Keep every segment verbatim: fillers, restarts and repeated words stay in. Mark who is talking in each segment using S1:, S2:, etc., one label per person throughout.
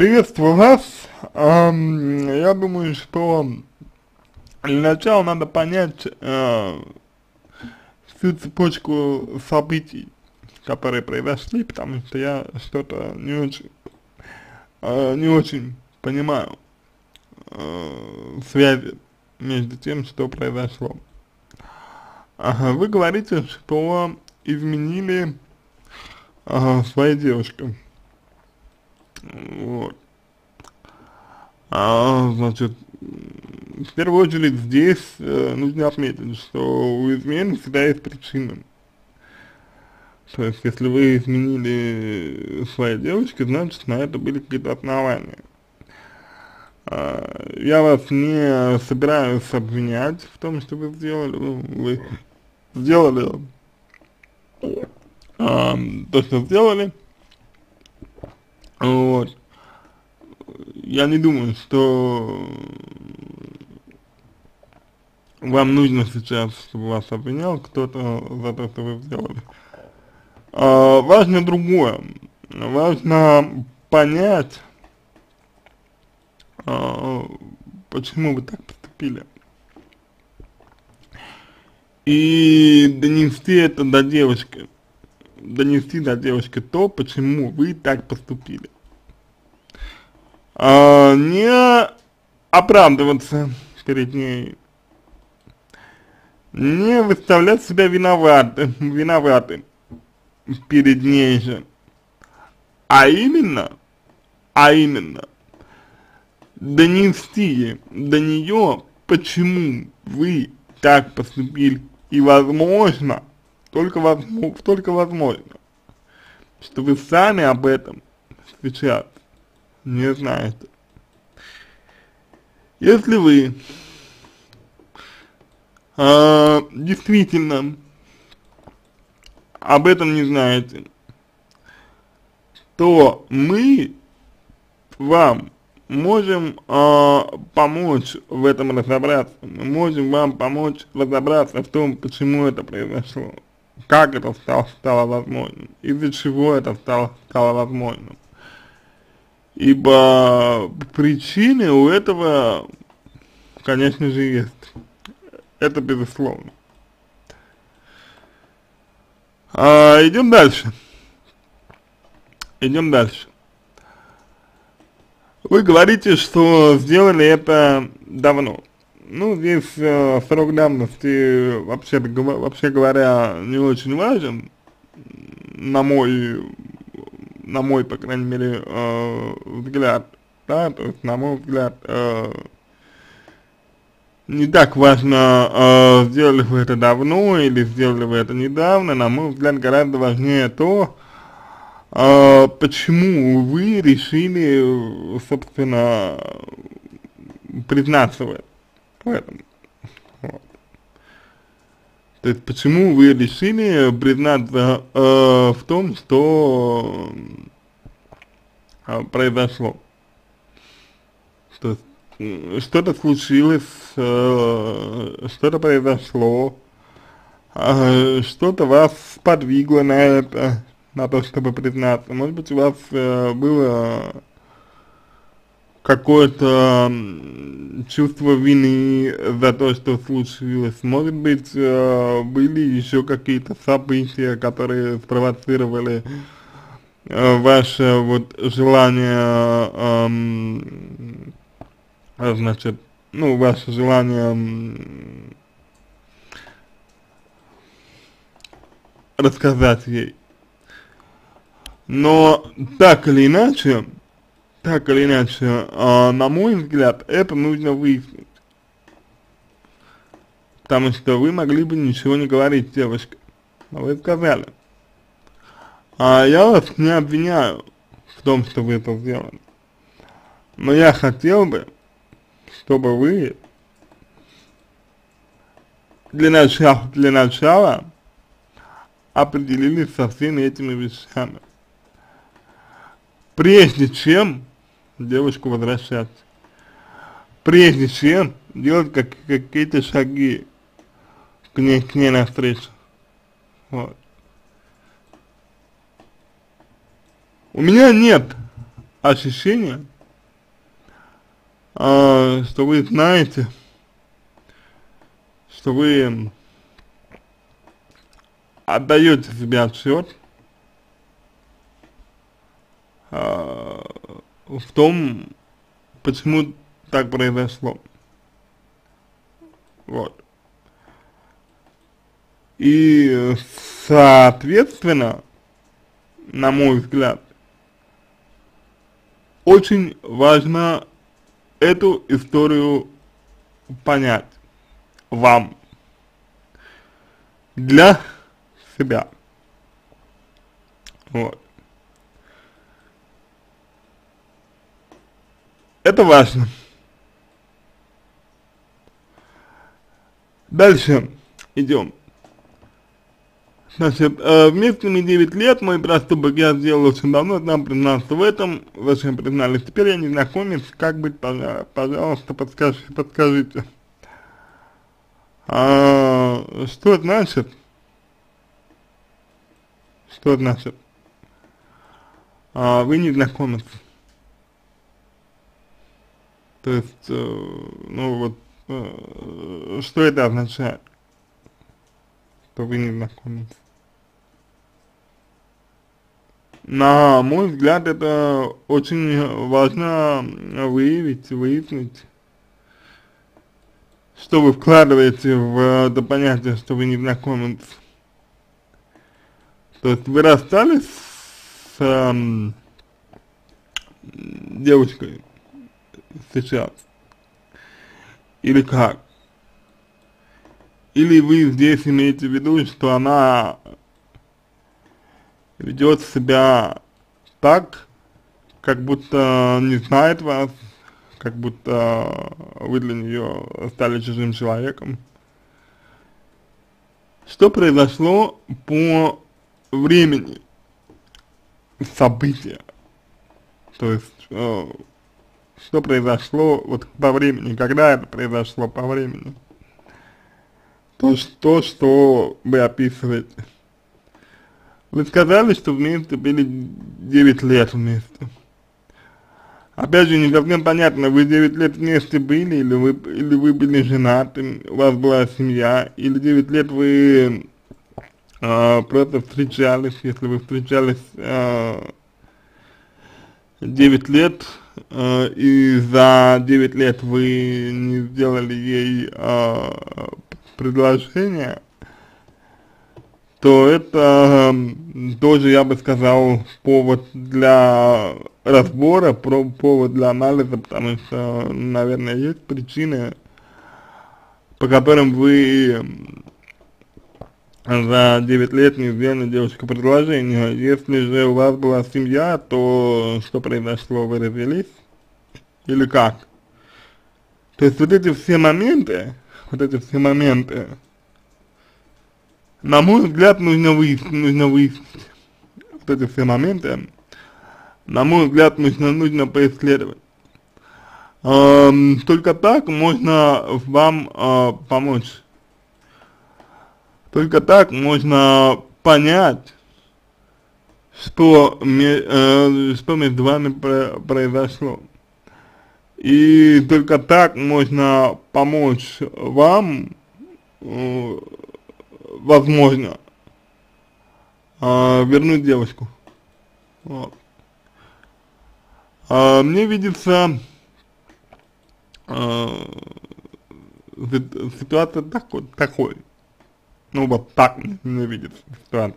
S1: Приветствую вас. Ам, я думаю, что для начала надо понять э, всю цепочку событий, которые произошли, потому что я что-то не очень, э, не очень понимаю э, связи между тем, что произошло. Ага, вы говорите, что изменили э, своей девушке. Вот. А, значит, в первую очередь здесь э, нужно отметить, что у измены всегда есть причина. То есть, если вы изменили своей девушке, значит, на это были какие-то основания. А, я вас не собираюсь обвинять в том, что вы сделали. Ну, вы сделали а, то, что сделали. Вот. Я не думаю, что вам нужно сейчас, чтобы вас обвинял кто-то за то, что вы сделали. А, важно другое. Важно понять, а, почему вы так поступили. И донести это до девушки. Донести до девушки то, почему вы так поступили. А, не оправдываться перед ней. Не выставлять себя виноватым, виноватым перед ней же, а именно, а именно, донести до нее, почему вы так поступили, и возможно, только возможно, только возможно, что вы сами об этом сейчас не знаете. Если вы а, действительно об этом не знаете, то мы вам можем э, помочь в этом разобраться, мы можем вам помочь разобраться в том, почему это произошло, как это стало, стало возможным, из-за чего это стало, стало возможным. Ибо причины у этого, конечно же, есть, это безусловно. А, идем дальше. Идем дальше. Вы говорите, что сделали это давно. Ну, здесь э, срок давности, вообще, вообще говоря, не очень важен, на мой, на мой, по крайней мере, э, взгляд, да, то есть, на мой взгляд, э, не так важно, э, сделали вы это давно или сделали вы это недавно, на мой взгляд, гораздо важнее то, э, почему вы решили, собственно, признаться в этом. В этом. Вот. То есть, почему вы решили признаться э, в том, что э, произошло. То есть, что-то случилось, э, что-то произошло, э, что-то вас сподвигло на это, на то, чтобы признаться. Может быть, у вас э, было какое-то чувство вины за то, что случилось. Может быть, э, были еще какие-то события, которые спровоцировали э, ваше вот желание, эм, значит, ну, ваше желание эм, рассказать ей. Но так или иначе, так или иначе, э, на мой взгляд, это нужно выяснить. Потому что вы могли бы ничего не говорить девушке, но вы сказали. А я вас не обвиняю в том, что вы это сделали. Но я хотел бы, чтобы вы для начала, для начала определились со всеми этими вещами, прежде чем девушку возвращать, прежде чем делать как, какие-то шаги к ней, к ней навстречу. Вот. У меня нет ощущения, э, что вы знаете, что вы отдаете себе отчет э, в том, почему так произошло. Вот. И, соответственно, на мой взгляд, очень важно эту историю понять вам, для себя. Вот. Это важно. Дальше идем. Значит, э, вместе мы девять лет, мой проступок я сделал очень давно, нам признался в этом, зачем признались, теперь я не знакомец, как быть, пожалуйста, подскажите, подскажите. А, что значит? Что значит? А, вы не знакомец. То есть, э, ну вот, э, что это означает? Что вы не знакомец? На мой взгляд, это очень важно выявить, выяснить, что вы вкладываете в это понятие, что вы не знакомец. То есть вы расстались с эм, девушкой сейчас, или как? Или вы здесь имеете в виду, что она ведет себя так, как будто не знает вас, как будто вы для нее стали чужим человеком. Что произошло по времени события? То есть, э, что произошло вот по времени, когда это произошло по времени? То, что, что вы описываете. Вы сказали, что вместе были девять лет вместе. Опять же, не совсем понятно, вы девять лет вместе были, или вы, или вы были женаты, у вас была семья, или девять лет вы э, просто встречались, если вы встречались э, девять лет, э, и за девять лет вы не сделали ей э, предложение, то это э, тоже, я бы сказал, повод для разбора, про, повод для анализа, потому что, наверное, есть причины, по которым вы за девять лет не сделали девушке предложение. Если же у вас была семья, то что произошло, вы развелись? Или как? То есть вот эти все моменты, вот эти все моменты, на мой взгляд, нужно выяснить, нужно выяснить вот эти все моменты, на мой взгляд, нужно, нужно поисследовать. Эм, только так можно вам э, помочь. Только так можно понять, что, э, что между вами про произошло. И только так можно помочь вам, э, возможно, э, вернуть девушку. Вот. А, мне видится э, ситуация такой, такой. Ну вот так мне, мне видится ситуация.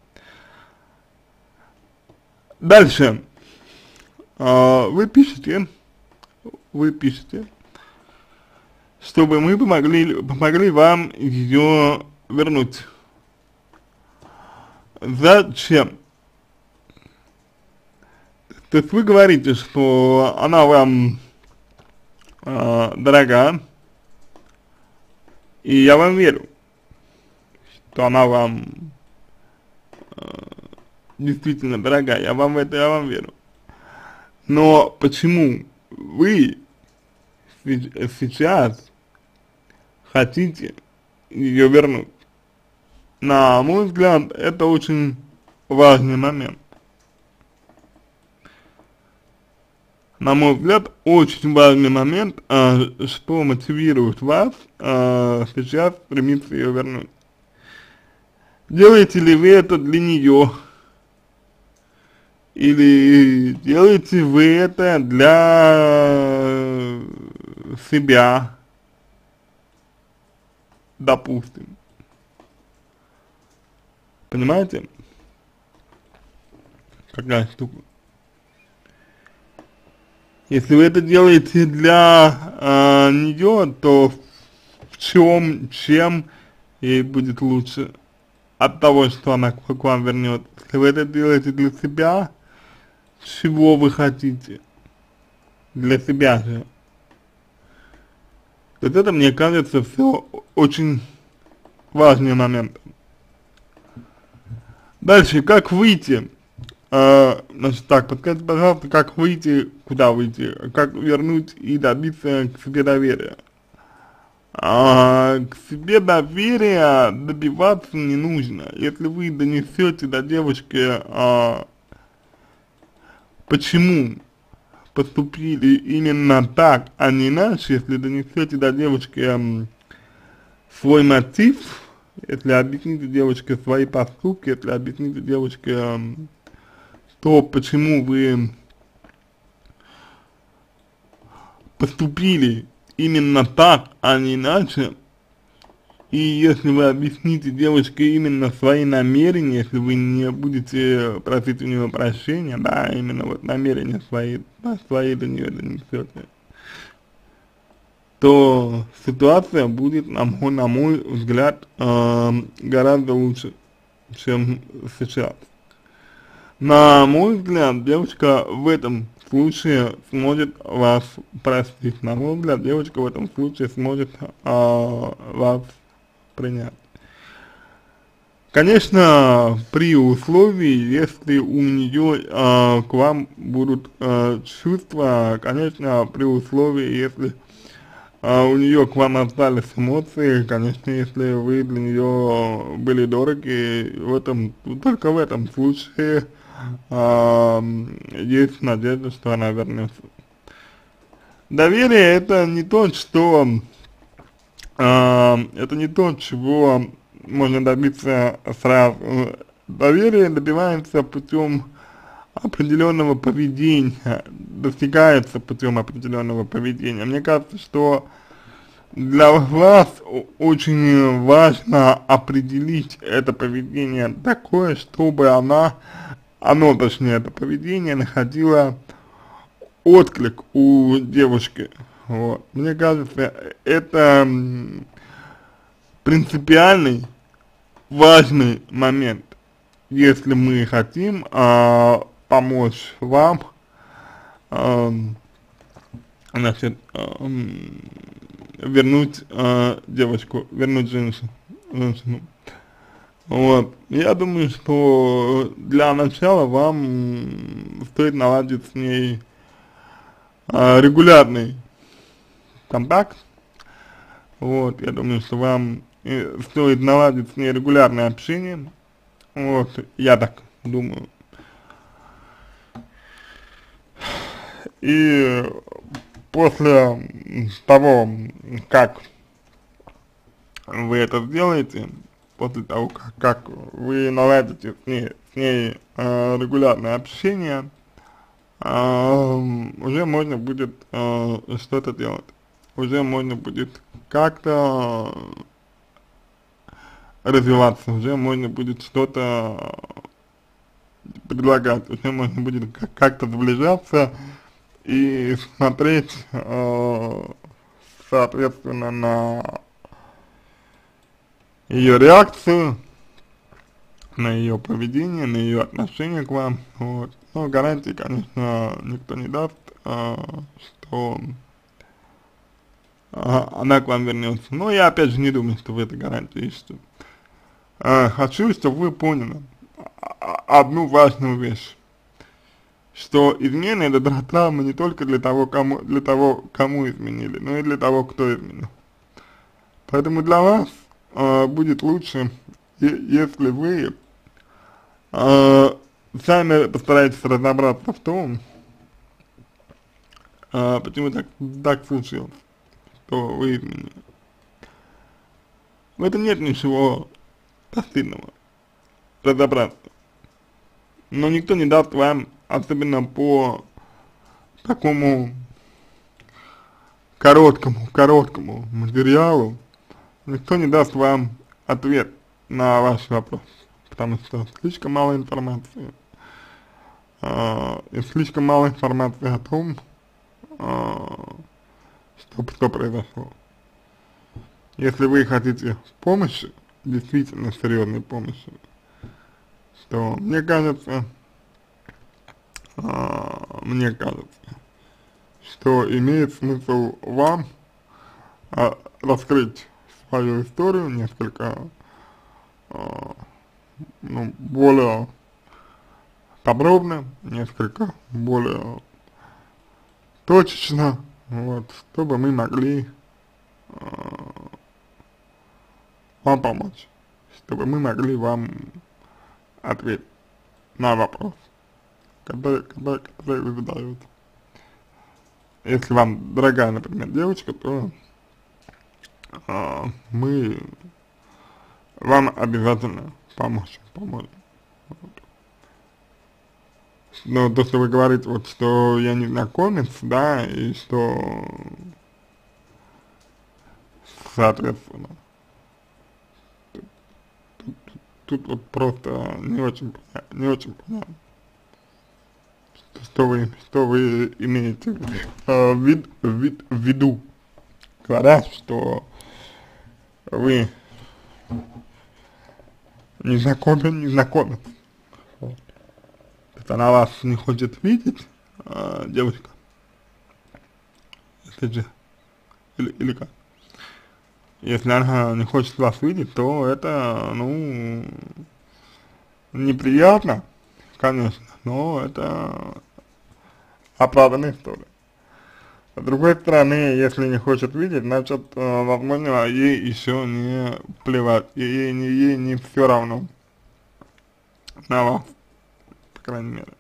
S1: Дальше. Э, вы пишете, вы пишете, чтобы мы помогли, помогли вам ее вернуть. Зачем? То есть вы говорите, что она вам э, дорога, и я вам верю, что она вам э, действительно дорога, я вам в это, я вам верю. Но почему вы сейчас хотите ее вернуть? На мой взгляд, это очень важный момент. на мой взгляд, очень важный момент, а, что мотивирует вас а, сейчас стремиться ее вернуть. Делаете ли вы это для нее? Или делаете вы это для себя, допустим? Понимаете? Какая штука? Если вы это делаете для э, нее, то в чем, чем ей будет лучше от того, что она к, к вам вернет? Если вы это делаете для себя, чего вы хотите? Для себя же. Вот это, мне кажется, все очень важный момент. Дальше, как выйти? А, значит так, подскажите, пожалуйста, как выйти, куда выйти, как вернуть и добиться к себе доверия. А, к себе доверия добиваться не нужно. Если вы донесете до девушки, а, почему поступили именно так, а не иначе, если донесете до девушки а, свой мотив, если объясните девушке свои поступки, если объясните девушке а, то, почему вы поступили именно так, а не иначе, и если вы объясните девушке именно свои намерения, если вы не будете просить у нее прощения, да, именно вот намерения свои, да, свои до нее донесете, то ситуация будет, на мой, на мой взгляд, э, гораздо лучше, чем сейчас. На мой взгляд, девочка в этом случае сможет вас простить. На мой взгляд, девочка в этом случае сможет а, вас принять. Конечно, при условии, если у нее а, к вам будут а, чувства, конечно, при условии, если а, у нее к вам остались эмоции, конечно, если вы для нее были дороги, в этом, только в этом случае а, есть надежда, что она вернется. Доверие — это не то, что а, это не то, чего можно добиться сразу. Доверие добивается путем определенного поведения, достигается путем определенного поведения. Мне кажется, что для вас очень важно определить это поведение такое, чтобы она, оно, точнее, это поведение находило отклик у девушки. Вот. Мне кажется, это принципиальный, важный момент, если мы хотим а, помочь вам, а, значит, а, вернуть а, девочку, вернуть женщину, женщину. Вот. Я думаю, что для начала вам стоит наладить с ней а, регулярный контакт. Вот. Я думаю, что вам э, стоит наладить с ней регулярное общение. Вот. Я так думаю. И после того, как вы это сделаете, после того, как, как вы наладите с ней, с ней э, регулярное общение, э, уже можно будет э, что-то делать. Уже можно будет как-то развиваться, уже можно будет что-то предлагать, уже можно будет как-то сближаться и смотреть, э, соответственно, на ее реакцию, на ее поведение, на ее отношение к вам. Вот. Но гарантии, конечно, никто не даст, э, что э, она к вам вернется. Но я опять же не думаю, что в этой гарантии есть. Э, хочу, чтобы вы поняли одну важную вещь, что измена — это травма не только для того, кому, для того, кому изменили, но и для того, кто изменил. Поэтому для вас э, будет лучше, если вы э, сами постараетесь разобраться в том, а, почему так, так случилось, что вы изменили. В этом нет ничего постыдного, разобраться. Но никто не даст вам, особенно по такому короткому, короткому материалу, никто не даст вам ответ на ваш вопрос, потому что слишком мало информации, а, и слишком мало информации о том, а, что, что произошло. Если вы хотите помощи, действительно серьезной помощи, то мне кажется, а, мне кажется, что имеет смысл вам а, раскрыть свою историю несколько а, ну, более подробно, несколько более точечно, вот, чтобы мы могли а, вам помочь, чтобы мы могли вам ответить на вопрос, который, который, который вы задаете. Если вам дорогая, например, девочка, то а, мы вам обязательно поможем, поможем. Вот. Но то, что вы говорите, вот, что я незнакомец, да, и что, соответственно, тут, тут, тут вот просто не очень, не очень понятно, что вы, что вы имеете э, вид, вид, в виду, говоря, что вы незнакомец, незнакомец. Вот. То есть она вас не хочет видеть, э, девочка, если же, или, или как? Если она не хочет вас видеть, то это, ну, неприятно, конечно, но это оправданная история. С другой стороны, если не хочет видеть, значит, э, возможно, ей еще не плевать, ей не, ей не все равно на вас, по крайней мере.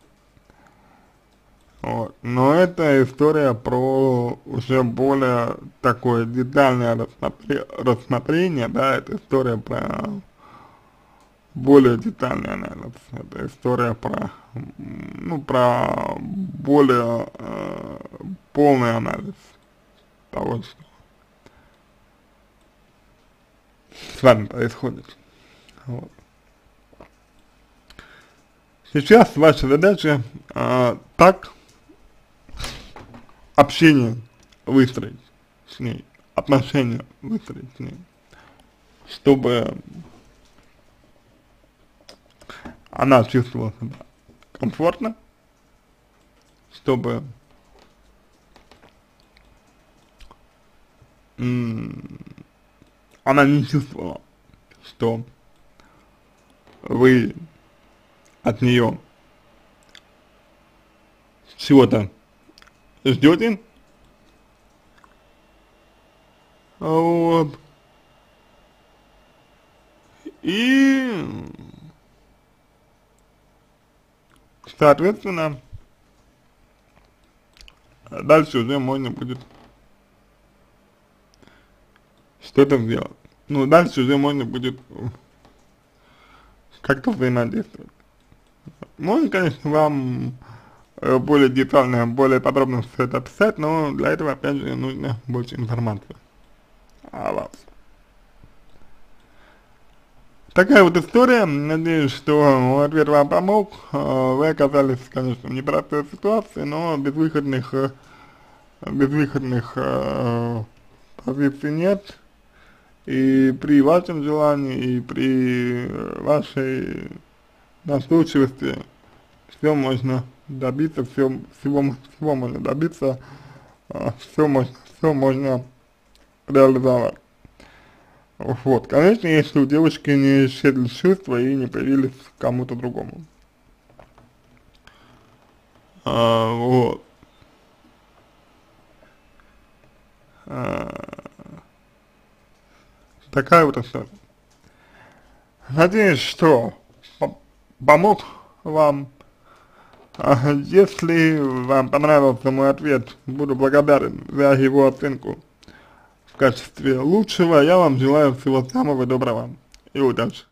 S1: Вот. Но это история про уже более такое детальное рассмотре рассмотрение, да, это история про более детальный анализ, это история про, ну, про более э, полный анализ того, что с вами происходит. Вот. Сейчас ваша задача э, так общение выстроить с ней, отношения выстроить с ней, чтобы она чувствовала себя комфортно, чтобы она не чувствовала, что вы от нее чего-то ждете, вот, и, соответственно, дальше уже можно будет что-то сделать. Ну, дальше уже можно будет как-то взаимодействовать. Можно, конечно, вам э, более детально, более подробно все это описать, но для этого, опять же, нужно больше информации о вас. Такая вот история. Надеюсь, что ответ вам помог. Вы оказались, конечно, в непростой ситуации, но безвыходных, безвыходных э, позиций нет. И при вашем желании, и при вашей настойчивости все можно добиться, все, всего, всего можно добиться, все можно, все можно реализовать. Вот, конечно, если у девушки не исчезли чувства и не появились к кому-то другому. А, вот. А, такая вот история. Надеюсь, что помог вам А, если вам понравился мой ответ, буду благодарен за его оценку в качестве лучшего. Я вам желаю всего самого доброго и удачи.